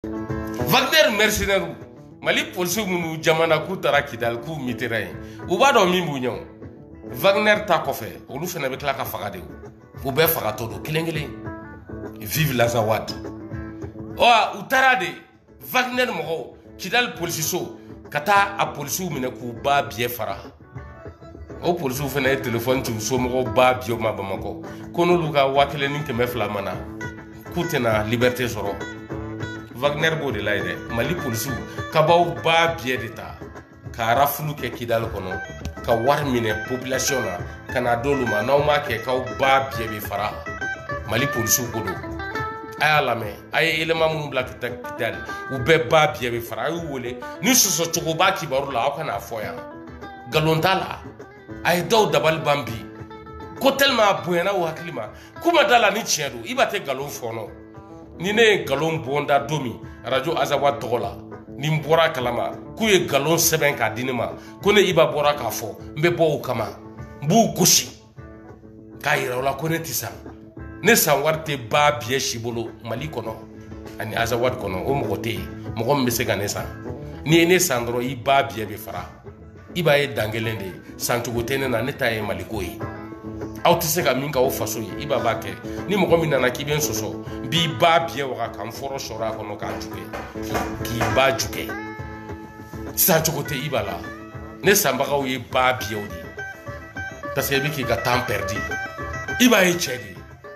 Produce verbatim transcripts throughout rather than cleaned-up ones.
Wagner mercenaire Mali polisi munu jamana ku tara Kidal ku mitera yen u ba do min bu nyaw Wagner ta ko fe olu fena be kla ka faga de u be faga to do kelengele vive l'Azawad o u tara de Wagner mo Kidal polisi so kata a polisi mine ku ba biye fara o polisi fena telephone tu so mo ba biyo ma Bamako kono luka wakele nin ke me flamana ku tena liberté soro Wagner bo de laide Mali polisi kabaw ba biye de ta ka rafulu ke Kidal kono ka war mine population na kana doluma na ma ke ka ba biye be fara Mali polisi ko do aya lame ay elema mun black tak Kidal u be ba biye be fara ay wole ni soso choko ba ki baru la kana foya galontala ay daw dabal bambi ko telma buena wa klima kuma dala ni chiedo ibate galon fono ni ne galon bonda domi radio Azawad togola ni mbora kalama ku ye galon seben ka dinima ko ne iba bora ka fo mbe bo kama mbu kushi kayira wala ko ne tisa ne san warte ba biye shibolo Mali kono ani Azawad kono o mo te mo ko mbe se ga ne san ni ne sandro i ba biye be fara iba ye dangelende santugo tene na ne taye Mali ko yi autise ka minka o faso yi iba ba ke ni mo ko mi nana ki ben soso bi ba biye wa kan foro shora kono ka juke ki ba juke santugo te iba la ne samba ka o ye ba biye o di parce que bi ki ga temps perdu iba ye chedi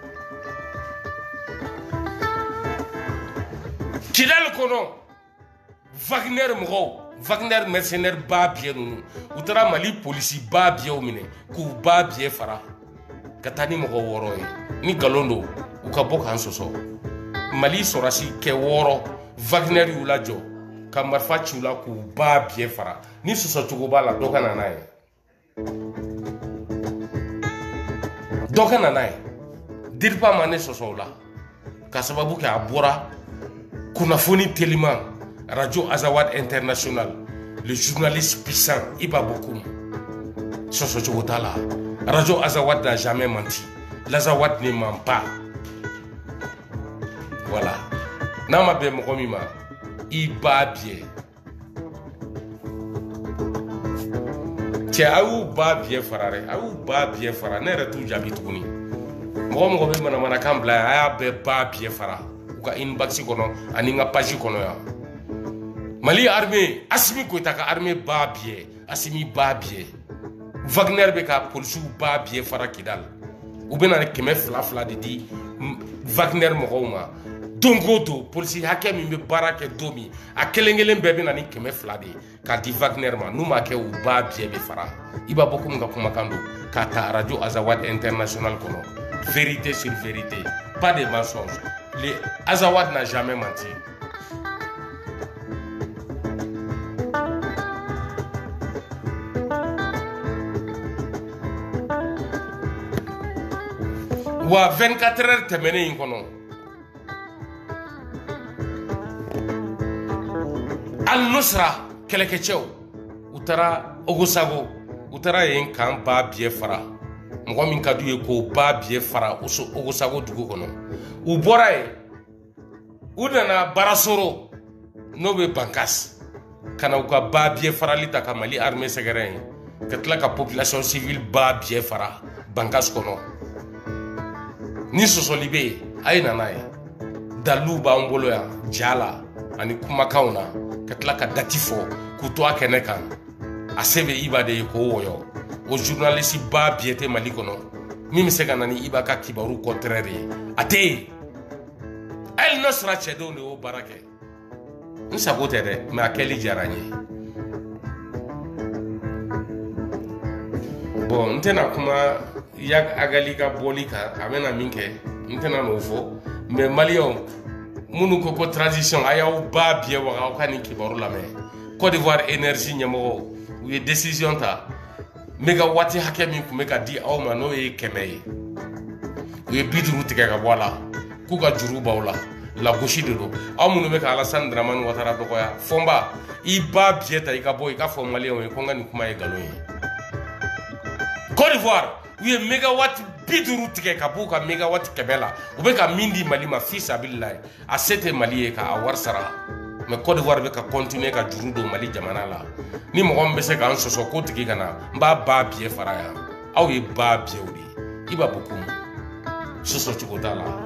Kidal kono Wagner mo Wagner mercenaire ba biye nunu utara Mali polisi ba biye o mine ku ba biye fara katani mo woro ni galondo u ka bok han soso Mali sorasi ke woro Wagner yula jo kamar fa chula ku ba biye fara ni soso tugo bala doka na nae doka na nae dirpa mane soso la ka sababu ke abora kuna foni telima radio Azawad International le journaliste puissant Iba Bokoum soso tugo tala radio Azawad n'a jamais menti. L'Azawad ne ment pas. Voilà. Nama be mokomima iba bien. Tiens, aou ba bien farare, aou ba bien fara, ne retu jabi tuguni. Mo mo be mana mana kambla aya be ba bien fara. Uka inbox kono ani nga page kono ya. Mali armée, asimi ko taka armée ba bien, asimi ba bien. Wagner be ka polisi ba biye fara Kidal u bena ne keme fla fla de di Wagner mo ma dongo do polisi hake mi be barake domi a kelengelen be bena ni keme fla de ka di Wagner ma numa ke u ba biye be fara Iba Bokoum nga kuma kando ka ta radio Azawad International kono vérité sur vérité pas de mensonges les Azawad n'a jamais menti. Wa vingt-quatre heures temene in kono Al Nusra kelekechew utara ogosago utara yen kan ba biye fara mo min kadu ye ko ba biye fara uso ogosago dugu kono u bora e udana barasoro no be bankas kana ka ba biye fara lita ka Mali armée segeren katla ka population civile ba biye fara bankas kono ni soso libe ay nanaye dalu ba ngolo ya jala ani kuma kauna katla ka datifo kuto akene kan asebe Iba de ko woyo o journaliste ba biete Mali kono mimi sega nani Iba ka kibaru contraire ate El Nusra chedo ne o barake nsa gote de ma keli jaranye bon ntena kuma yak agali ka bolika amena minke ntena no fo mais Malion munu ko ko transition ayaw ba biye wa ka ni kibaru la me Côte d'Ivoire énergie nyamo ou ye décision ta mega wati hakemi ku mega di awma no e kemey ye bidru tika ka wala ku ka juru bawla la gauche de do amunu meka Alassane Dramane Ouattara do ko ya fomba i ba biye ta i ka boy ka fo Malion ko ngani kuma e galoyi Côte d'Ivoire oui mégawatt bi duuru tigɛ ka b'u ka mégawati kɛmɛ la u bɛ ka min di Mali ma fi sabilillahi a se tɛ Mali ye k'a wari sara mais Côte d'Ivoire bɛ ka continuer ka juru don Mali jamana la ni mɔgɔ min bɛ se k'an sɔsɔ ko tigi ka na n b'a ba biɲɛ fara yan aw ye ba biɲɛw de ye i b'a bɔ kun sɔsɔ cogo t'a la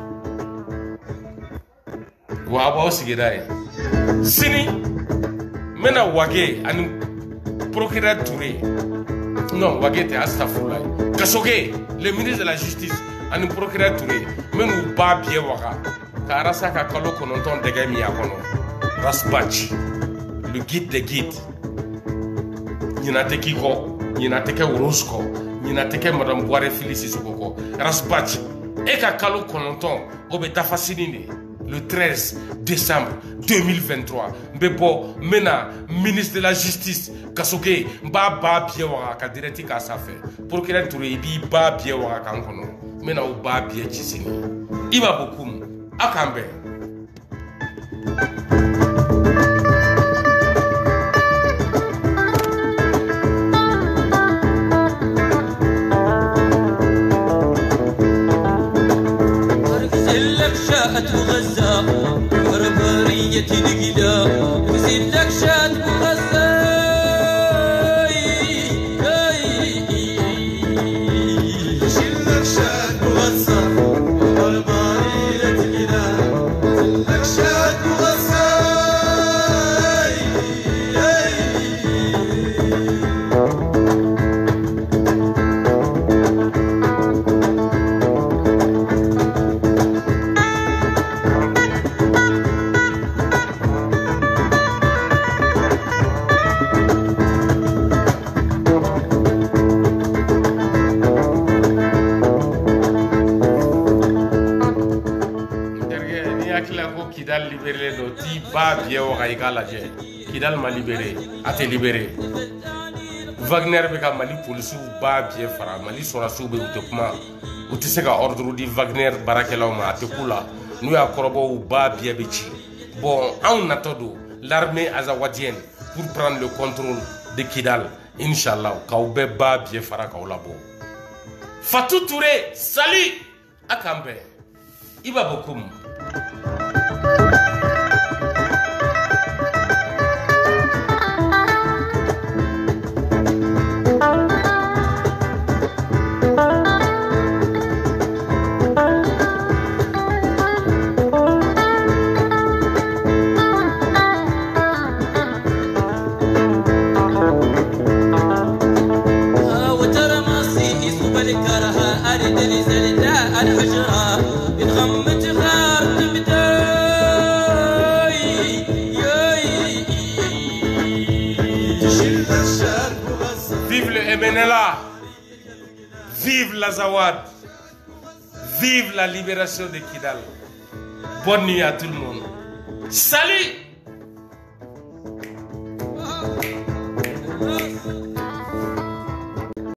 wa a b'aw sigida ye sini n bɛna Wage ani procureur Touré non Wage tɛ astafurulayi Kasoge le ministre de la justice ani procureur Touré n bɛ n'u ba biɲɛ waga ka Arasa ka kalo kɔnɔntɔn dɛgɛ min a kɔnɔ Rasbach le guide des guides ɲina tɛ k'i kɔ ɲina tɛ kɛ Rose kɔ ɲina tɛ kɛ madame Boire Fili Sissoko kɔ Rasbach e ka kalo kɔnɔntɔn o bɛ dafa sini de le treize décembre deux mille vingt-trois n bɛ bɔ n bɛna ministre de la justice Kasoge n b'a ba biɲɛ waga ka direct k'a sanfɛ procureur Touré i b'i ba biɲɛ waga k'an kɔnɔ n bɛna o ba biɲɛ ci sini i b'a bɔ kun a k'an bɛn. وغزة بربرية دقيلة نزيد لك شاد وغزة نشيل لك شاد وغزة بربرية دقيلة نزيد لك شاد وغزة Kidal libéré do ti ba biɲɛ waga i k'a lajɛ Kidal ma libéré a tɛ libéré Wagner bɛ ka Mali polisiw ba biɲɛ fara Mali sɔrɔdasiw bɛ u tɛ kuma u tɛ se ka ordre di Wagner baarakɛlaw ma a tɛ k'u la n'u y'a kɔrɔbɔ u ba biɲɛ bɛ ci bon anw natɔ don l'armée azawadienne pour prendre le contrôle de Kidal Inch'Allah k'aw bɛɛ ba biɲɛ fara k'aw labɔ Fatou Touré salut a k'an bɛn i b'a bɔ komi. Vive le M N L A, vive l'Azawad, vive la libération de Kidal. Bonne nuit à tout le monde. Salut!